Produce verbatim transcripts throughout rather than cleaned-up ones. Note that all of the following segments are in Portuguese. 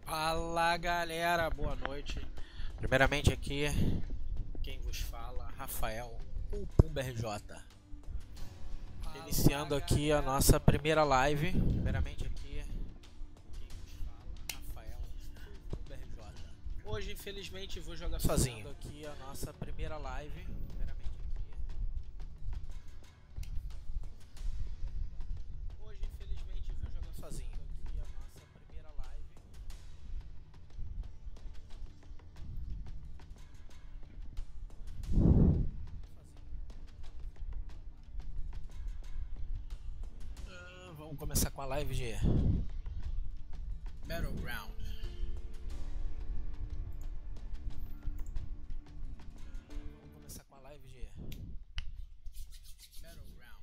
Fala galera, boa noite. Primeiramente aqui, quem vos fala, Rafael, o Pumba R J. Iniciando aqui a nossa primeira live. Primeiramente aqui, quem vos fala, Rafael, o Pumba R J. Hoje, infelizmente, vou jogar sozinho. Aqui a nossa primeira live. Primeiramente aqui. Hoje, infelizmente, vou jogar sozinho. Aqui a nossa primeira live. Ah, vamos começar com a live de Battleground. Vamos começar com a live de Battleground.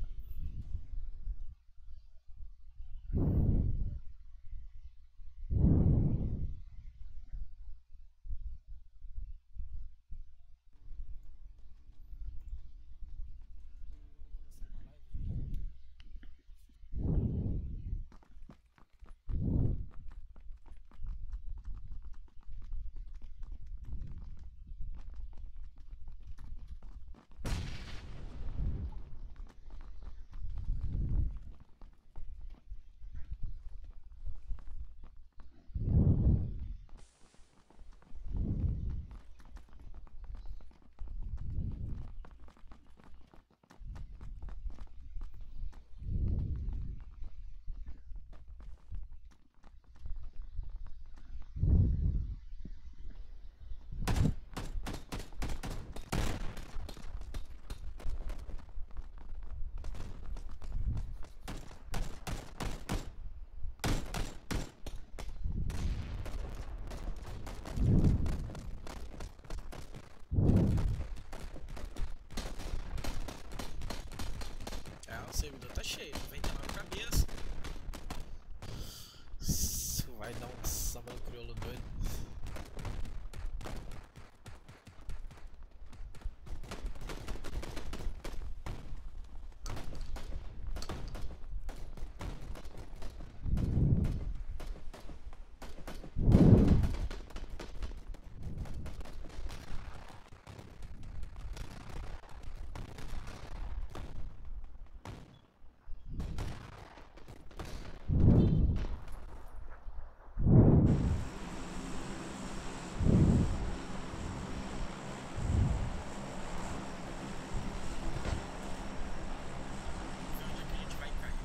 É, o servidor tá cheio, noventa e nove cabeças. Isso vai dar um samba do crioulo doido. Onde é que a gente vai cair?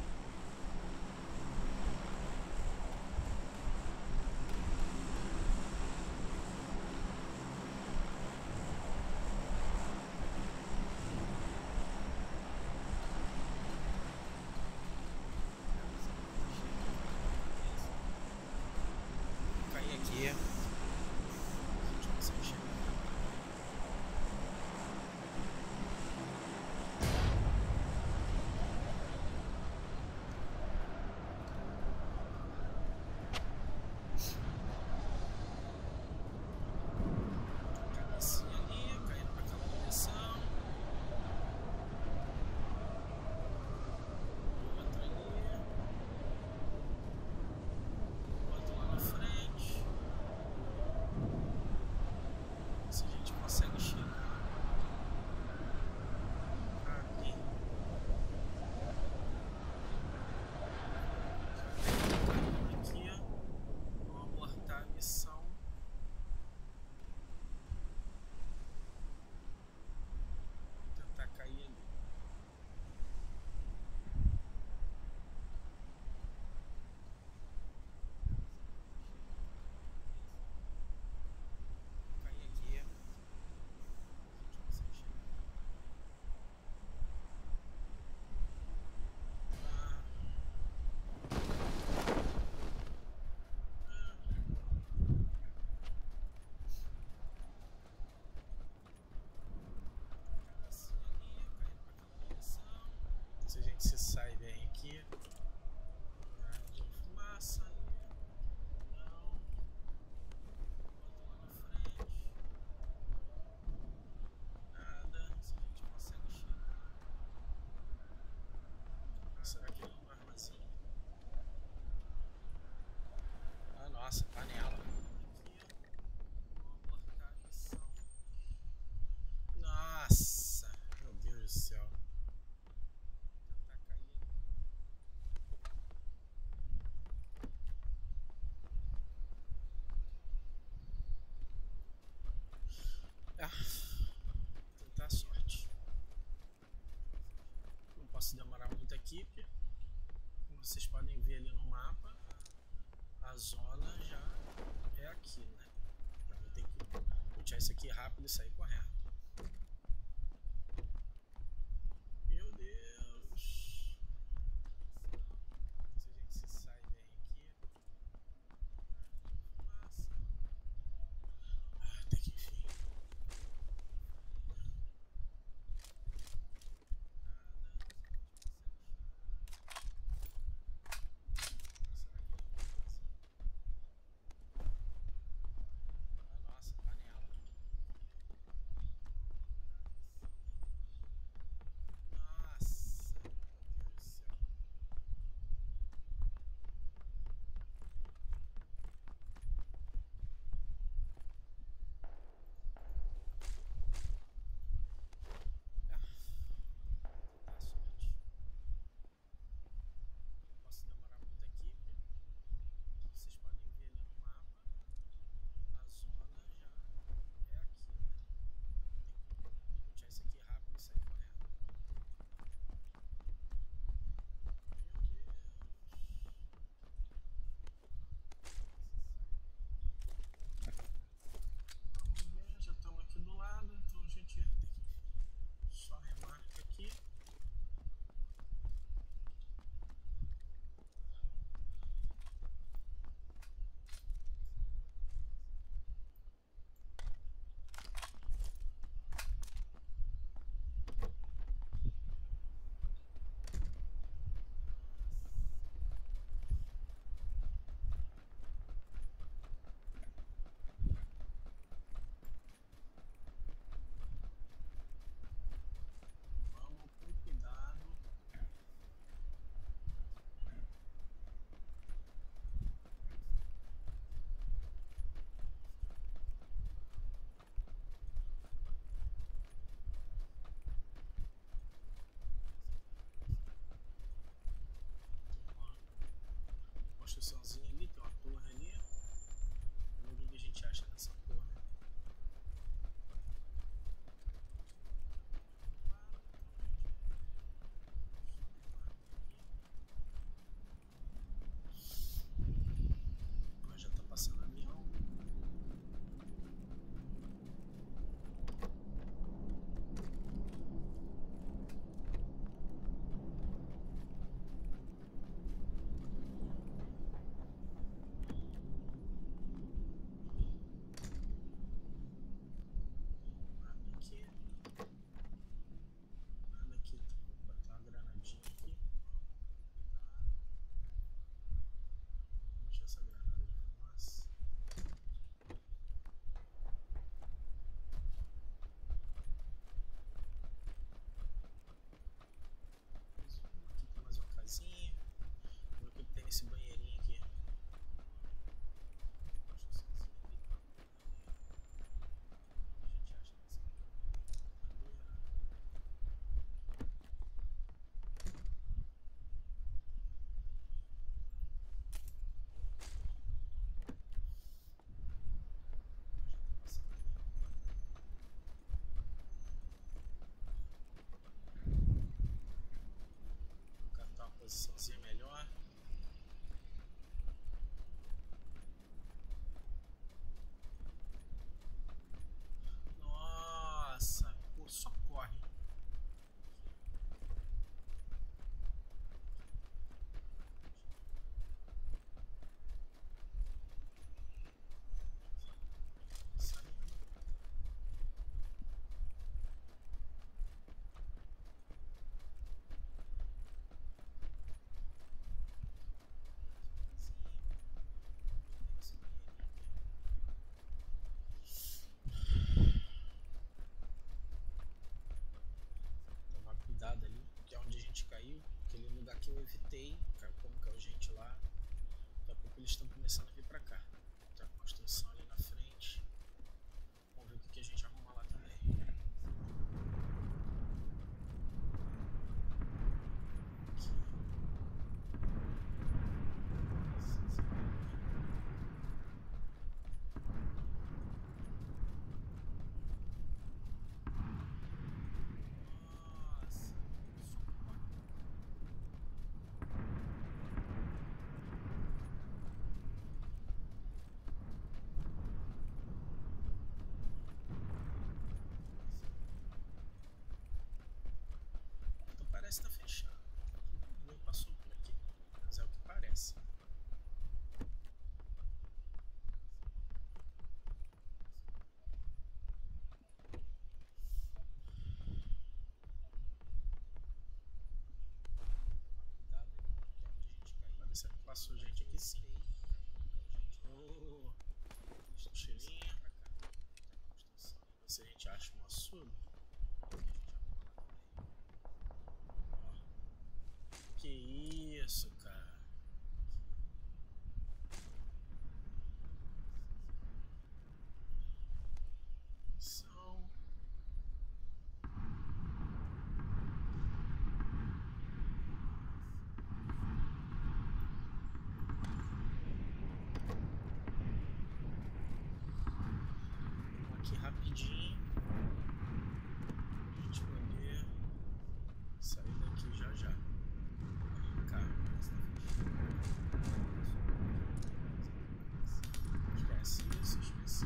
Vou cair aqui. A gente consegue chegar. Cabecinha ali, caindo pra aquela direção. Outra ali. Outro lá na frente. Se a gente consegue chegar aqui. Aqui, ó. Vamos abortar a missão. Tentar cair ali. Cair aqui. A gente consegue chegar lá. Cabecinha ali, caindo pra aquela direção. Se a gente se sai bem aqui. Nada de fumaça ali. Não. Outro lá na frente. Nada. Se a gente consegue chegar. Ah, será que ele é uma armazinha? Ah, não. Nossa, panela. Aqui. Vamos marcar a missão. Nossa, meu Deus do céu. Vou tentar cair ali. Ah, tentar a sorte. Não posso demorar muito aqui, porque como vocês podem ver ali no mapa, a zona já é aqui, né? Eu vou ter que puxar isso aqui rápido e sair correndo. Meu Deus! Se a gente se sai bem aqui. Fumaça. Ah, até que enfim. Nossa, panela. Nossa, meu Deus do céu. Ah, tentar a sorte. Não posso demorar muito aqui, porque vocês podem ver ali no mapa, a zona já é aqui, né? Eu vou ter que puxar isso aqui rápido e sair correndo. Meu Deus! Vamos ver, já estamos aqui do lado, então a gente tem que só remarca aqui. Vamos com cuidado. Tem uma construçãozinha ali, tem uma torre ali. Vamos ver o que a gente acha nessa torre. Já tá passando avião. Nada aqui. Nada aqui. Vou botar uma granadinha aqui. Cuidado. Vamos deixar essa granada de fumaça. Aqui tem mais uma casinha. Vamos ver o que tem nesse banheirinho aqui. Construçãozinha ali, tem uma torre ali. O que a gente acha nessa madeira? Já tá passando avião. Vou catar uma posiçãozinha melhor. Nossa, pô, só corre. Saindo. Esse banheirinho aqui. Tomar cuidado ali, que é onde a gente caiu. Aquele lugar que eu evitei, como caiu gente lá. Daqui a pouco eles estão começando a vir pra cá. Tem a construção ali na frente. Vamos ver o que, que a gente arruma lá também. Parece estar tá fechado. Ninguém passou por aqui, mas é o que parece. Parece que passou gente aqui sim. Oh, cheirinho. Ver se a gente acha um açude. Que isso, cara. São. Vamos aqui rapidinho. Pra gente poder sair daqui já já. Cá. Esquece isso, esquece isso.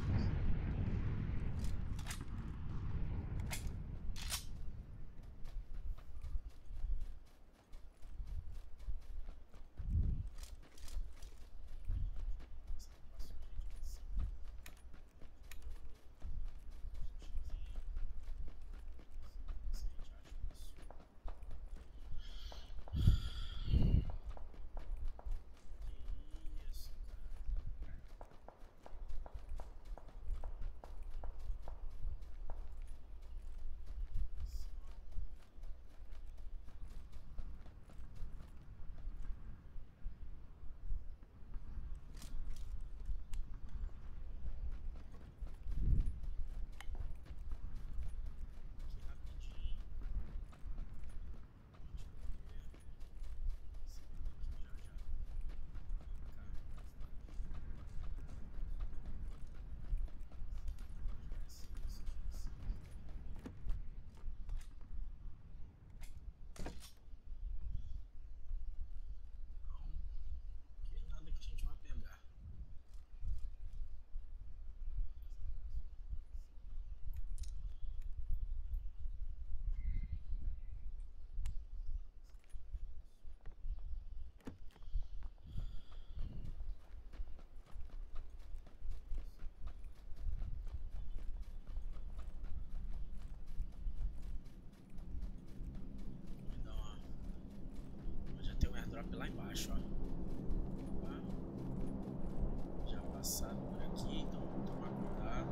Lá embaixo, ó. Opa. Já passaram por aqui, então vamos tomar cuidado.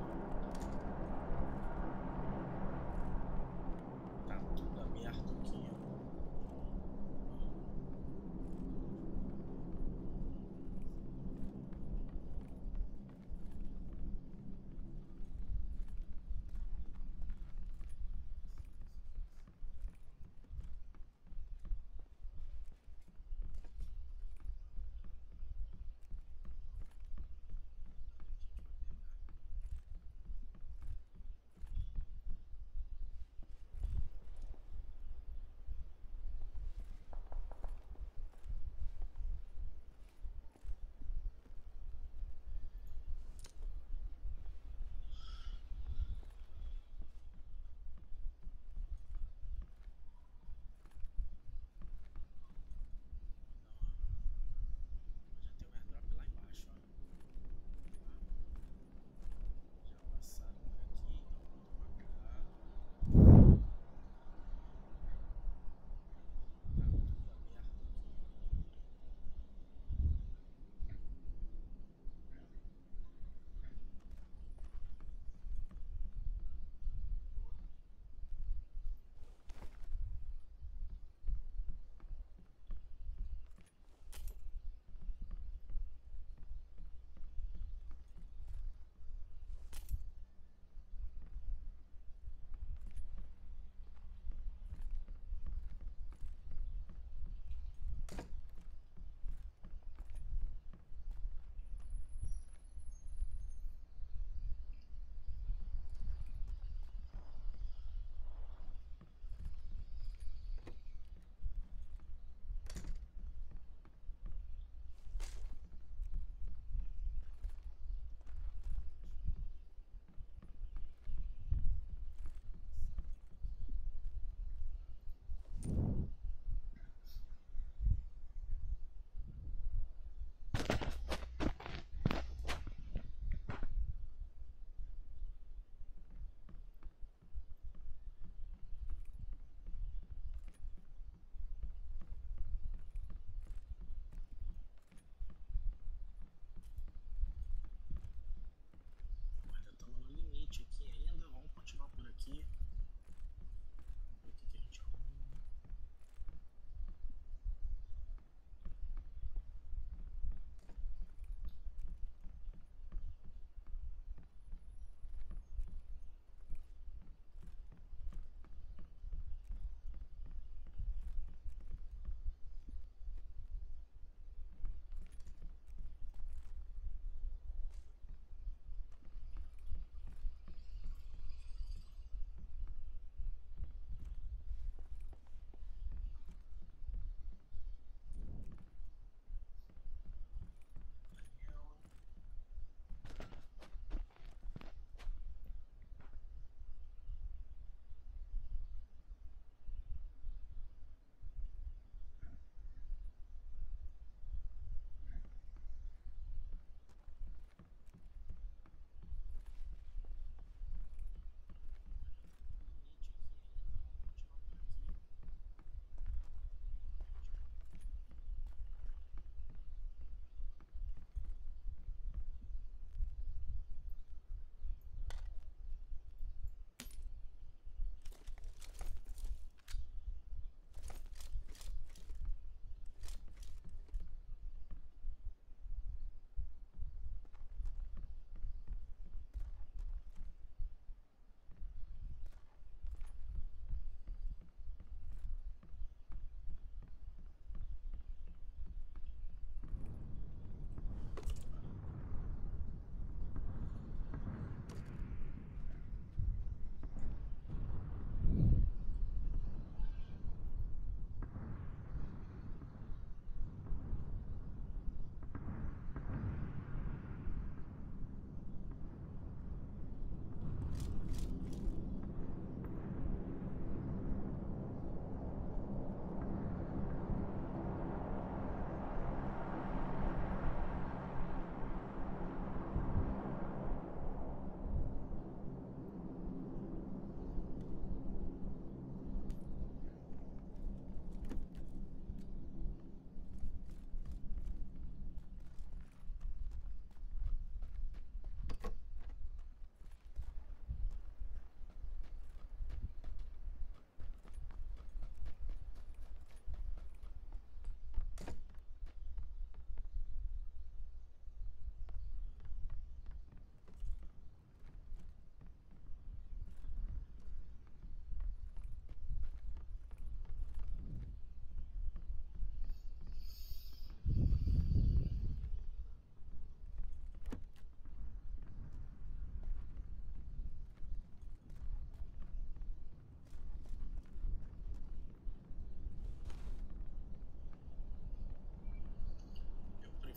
Tá tudo aberto aqui, ó.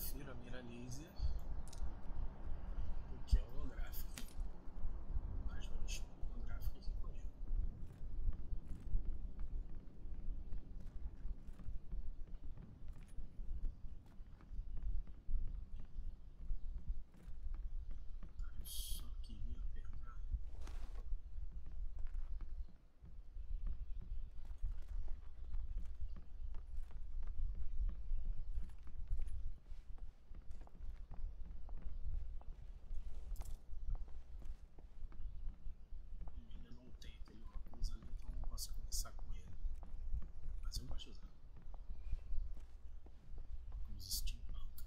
prefiro a mira laser do que a holográfica, mas vou deixar a holográfica aqui comigo. Eu só queria pegar ali, então não posso começar com ele, mas eu gosto de usar óculos steampunk.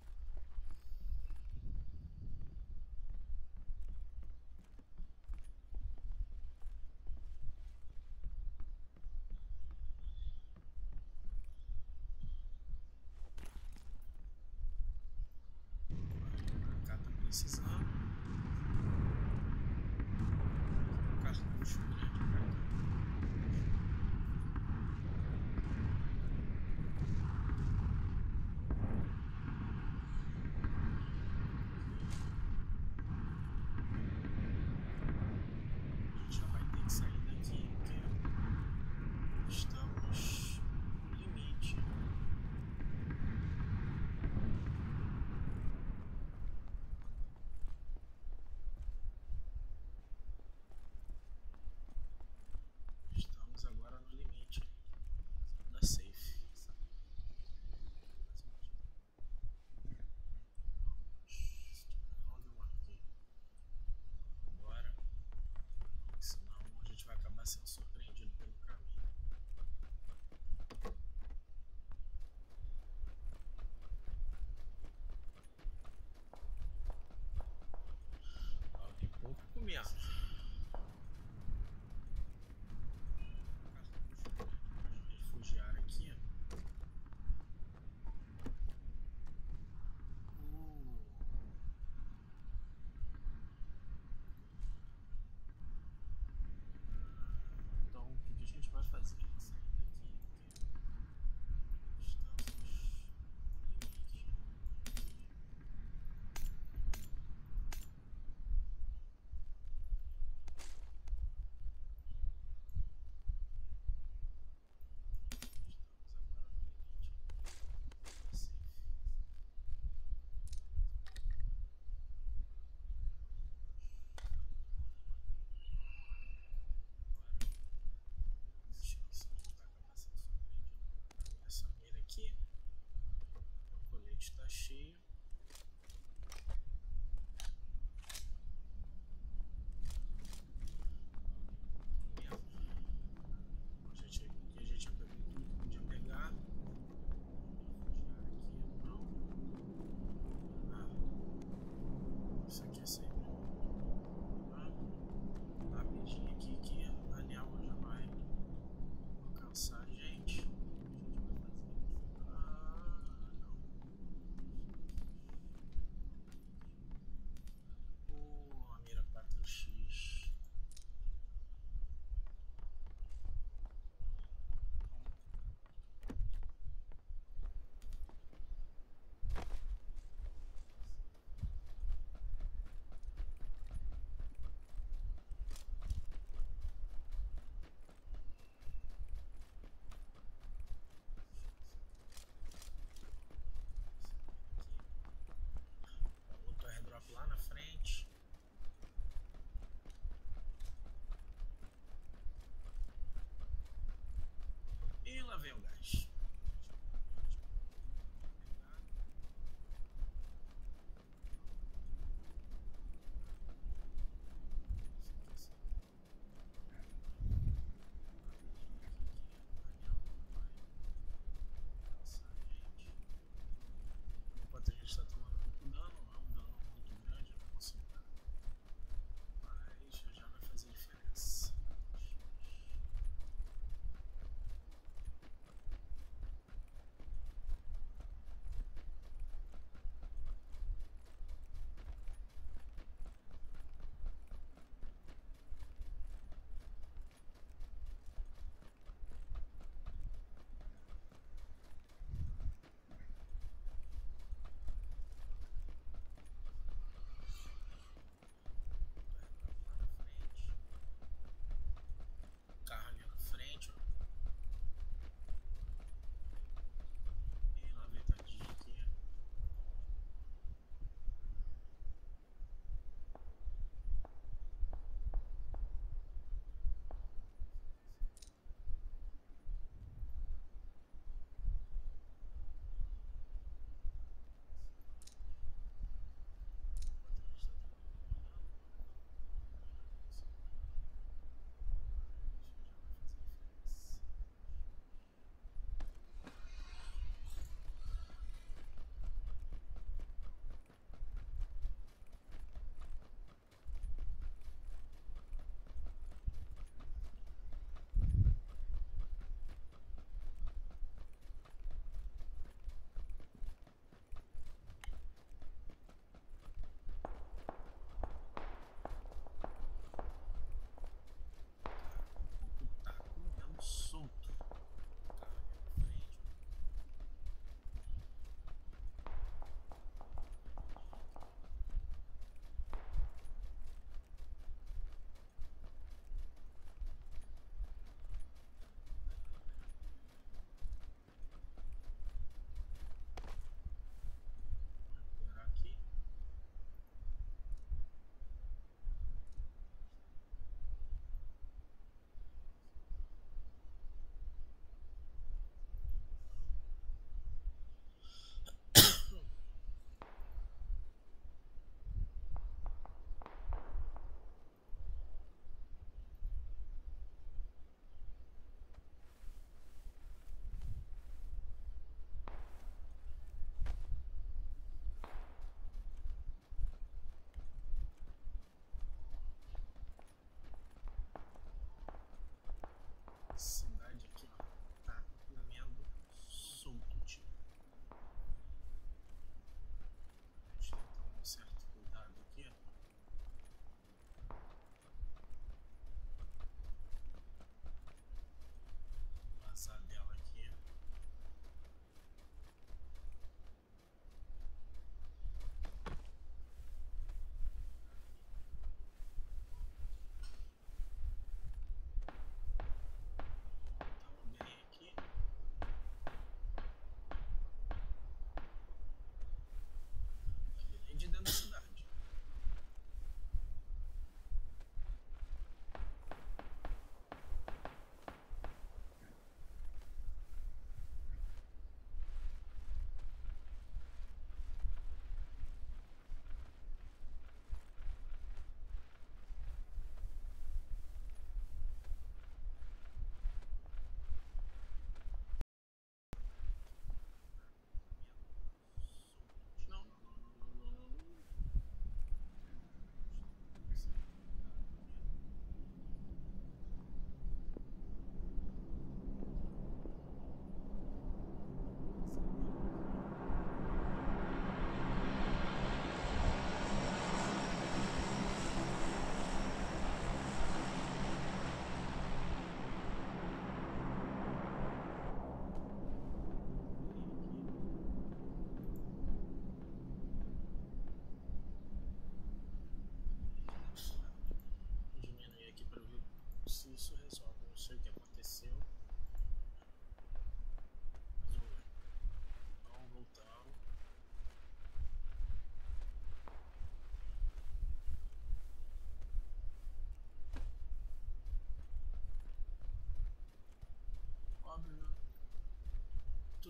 Cá tá precisando um cartucho grande pra cá. Agora no limite da safe. Onde eu marquei? Agora, senão a gente vai acabar sendo surpreendido pelo caminho. Ó, tem pouco comendo. Refugiar aqui. Uh. Então o que a gente vai fazer? Sair daqui, estamos no limite. Aqui o colete está cheio. A gente, aqui a gente já pegou tudo que podia pegar. Refugiar aqui, não. Ah, isso aqui é sempre ah, rapidinho aqui que a névoa já vai alcançar a gente.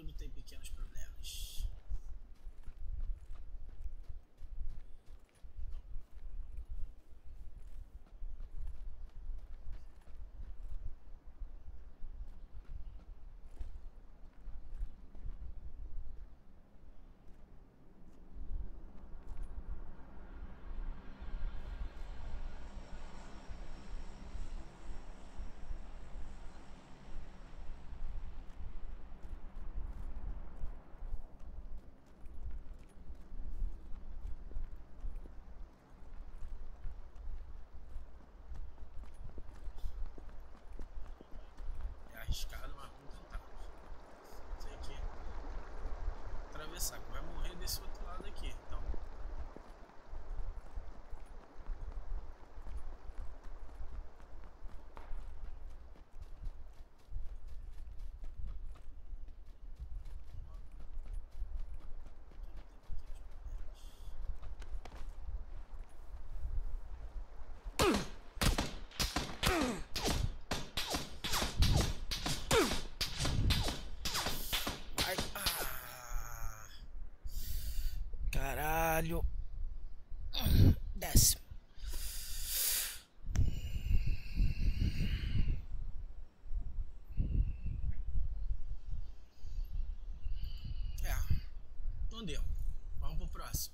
mundo tem pequenos problemas. Arriscado, mas vamos tentar. Tem que atravessar, que vai morrer desse outro lado aqui. Então, caralho. Desce. É. Não deu. Vamos pro próximo.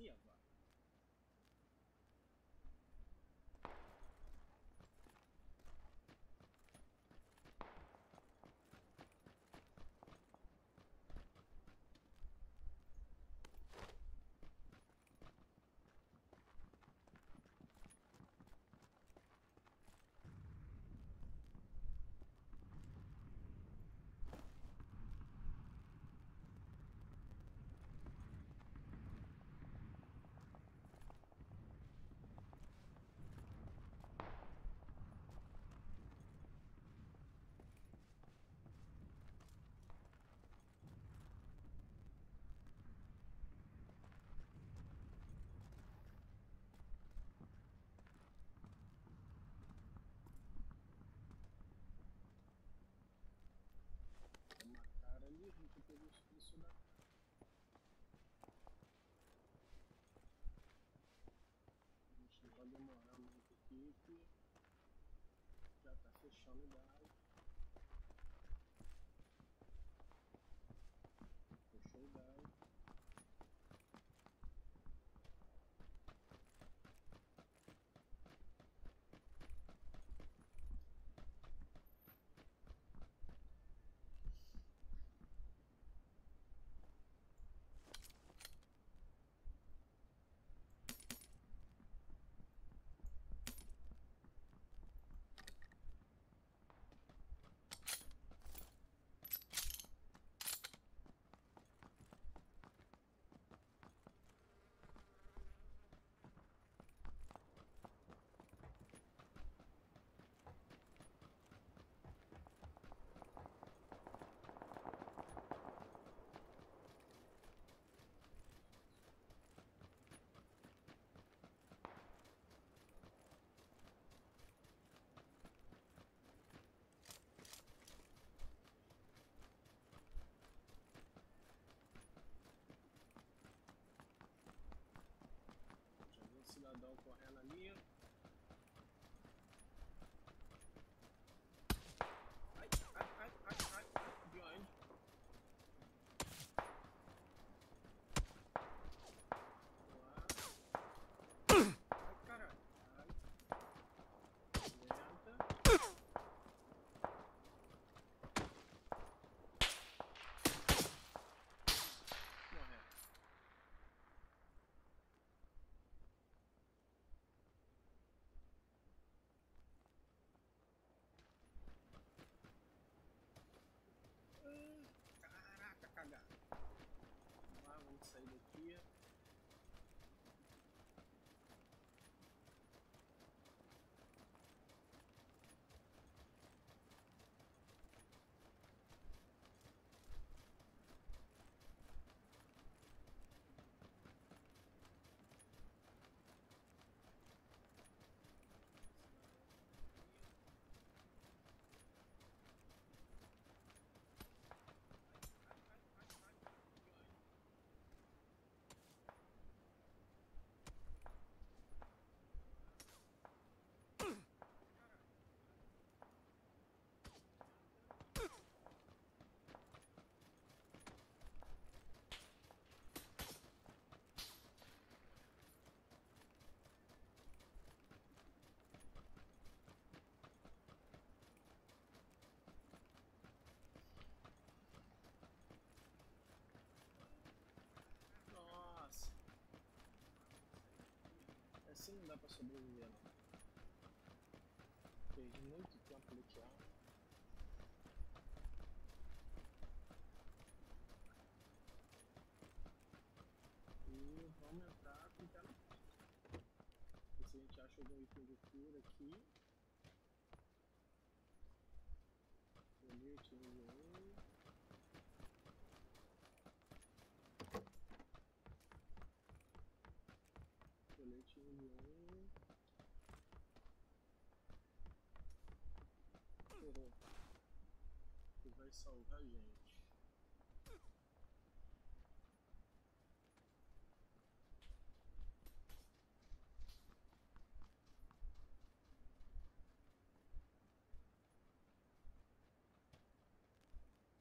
Nieva. Uma cara ali, a gente pegou o preço da cara. A gente não vai demorar muito aqui, que já tá fechando o gás. Fechou o gás. Cidadão correndo ali. Ai, ai, ai, ai, ai, ai, de onde? Lá. Ai, caralho. Ai. Lenta. Morreu. Caraca, cagada. Vamos lá, vamos sair daqui. Nossa. Assim não dá pra sobreviver não. Perdi muito tempo luteando. E vamos entrar com o pé na porta. E se a gente acha algum item de cura aqui. Colete nível um. Colete nível um. Ferrou. Que vai salvar a gente.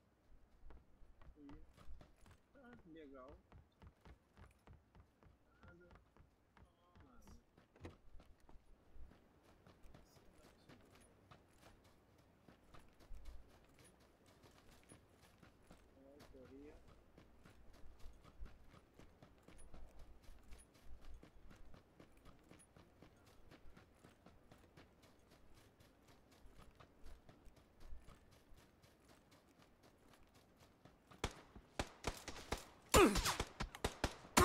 E, ah, legal. Ah,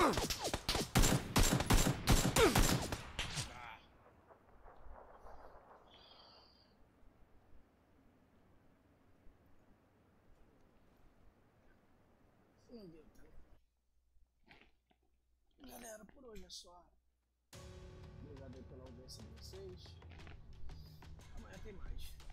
Não deu também. Galera, por hoje é só. Obrigado aí pela audiência de vocês. Amanhã tem mais.